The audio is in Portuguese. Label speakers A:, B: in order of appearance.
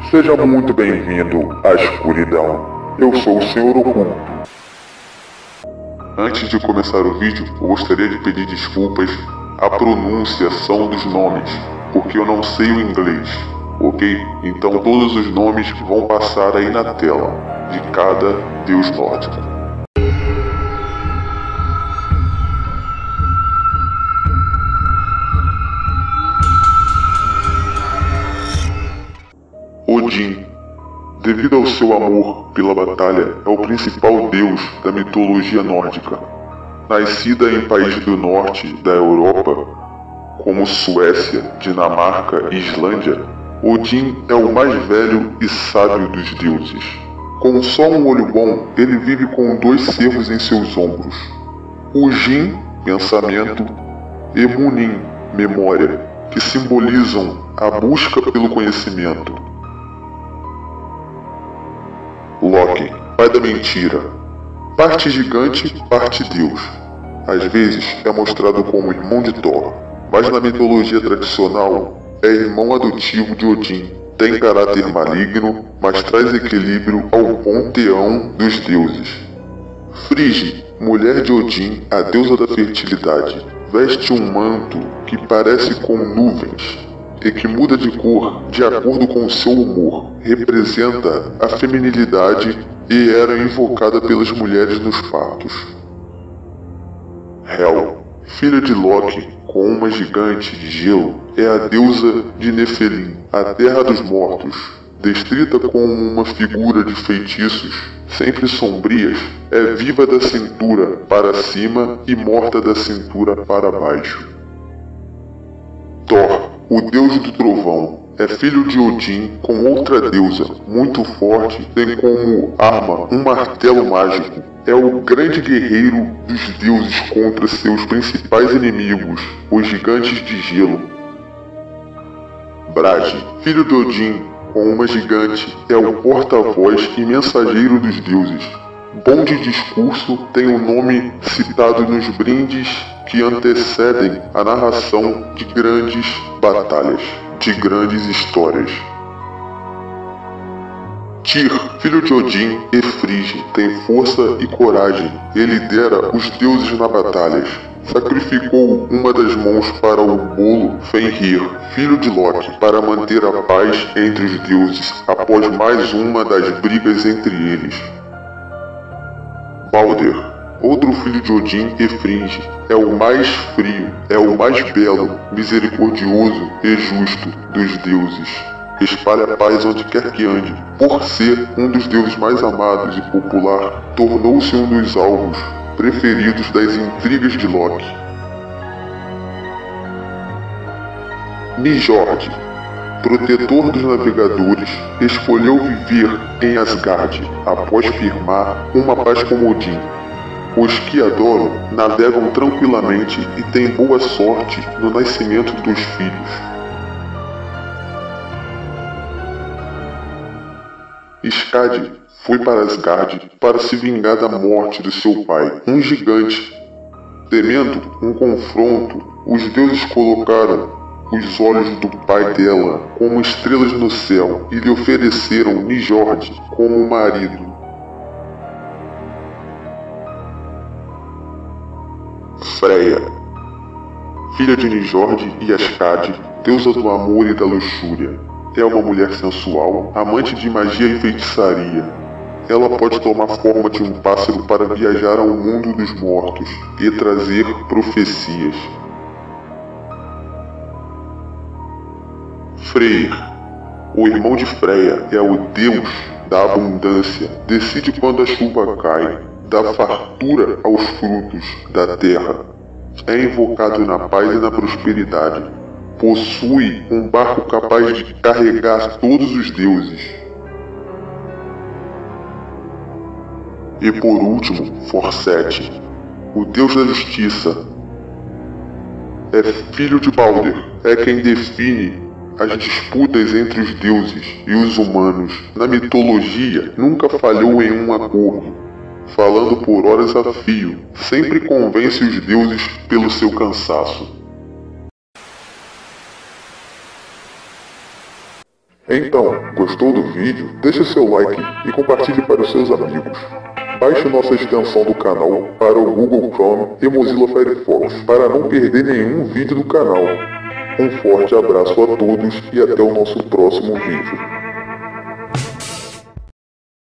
A: Seja muito bem-vindo à escuridão. Eu sou o Senhor Oculto. Antes de começar o vídeo, eu gostaria de pedir desculpas à pronunciação dos nomes, porque eu não sei o inglês, ok? Então todos os nomes vão passar aí na tela, de cada deus nórdico. Odin, devido ao seu amor pela batalha, é o principal deus da mitologia nórdica. Nascida em países do norte da Europa, como Suécia, Dinamarca e Islândia, Odin é o mais velho e sábio dos deuses. Com só um olho bom, ele vive com 2 cervos em seus ombros. O Jin, pensamento, e Munin, memória, que simbolizam a busca pelo conhecimento. Loki, pai da mentira. Parte gigante, parte deus. Às vezes é mostrado como irmão de Thor, mas na mitologia tradicional é irmão adotivo de Odin. Tem caráter maligno, mas traz equilíbrio ao panteão dos deuses. Frigg, mulher de Odin, a deusa da fertilidade, veste um manto que parece com nuvens e que muda de cor de acordo com seu humor. Representa a feminilidade e era invocada pelas mulheres nos partos. Hel, filha de Loki, com uma gigante de gelo, é a deusa de Nefelim, a terra dos mortos. Descrita como uma figura de feitiços, sempre sombrias, é viva da cintura para cima e morta da cintura para baixo. Thor, o deus do trovão, é filho de Odin com outra deusa, muito forte, tem como arma um martelo mágico. É o grande guerreiro dos deuses contra seus principais inimigos, os gigantes de gelo. Brage, filho de Odin, com uma gigante, é o porta-voz e mensageiro dos deuses. Bom de discurso, tem o nome citado nos brindes que antecedem a narração de grandes batalhas, de grandes histórias. Tyr, filho de Odin e Frigg, tem força e coragem e lidera os deuses na batalha. Sacrificou uma das mãos para o bolo Fenrir, filho de Loki, para manter a paz entre os deuses após mais uma das brigas entre eles. Balder, outro filho de Odin e Frigg, é o mais frio, é o mais belo, misericordioso e justo dos deuses. Espalha paz onde quer que ande. Por ser um dos deuses mais amados e popular, tornou-se um dos alvos preferidos das intrigas de Loki. Njord, protetor dos navegadores, escolheu viver em Asgard após firmar uma paz com Odin. Os que adoram navegam tranquilamente e têm boa sorte no nascimento dos filhos. Skadi foi para Asgard para se vingar da morte de seu pai, um gigante. Temendo um confronto, os deuses colocaram os olhos do pai dela como estrelas no céu e lhe ofereceram Njord como marido. Freya, filha de Njord e Skadi, deusa do amor e da luxúria. É uma mulher sensual, amante de magia e feitiçaria. Ela pode tomar forma de um pássaro para viajar ao mundo dos mortos e trazer profecias. Freyr, o irmão de Freya, é o deus da abundância. Decide quando a chuva cai, dá fartura aos frutos da terra. É invocado na paz e na prosperidade. Possui um barco capaz de carregar todos os deuses. E por último, Forseti, o deus da justiça. É filho de Balder, é quem define as disputas entre os deuses e os humanos. Na mitologia, nunca falhou em um acordo. Falando por horas a fio, sempre convence os deuses pelo seu cansaço. Então, gostou do vídeo? Deixe seu like e compartilhe para os seus amigos. Baixe nossa extensão do canal para o Google Chrome e Mozilla Firefox para não perder nenhum vídeo do canal. Um forte abraço a todos e até o nosso próximo vídeo.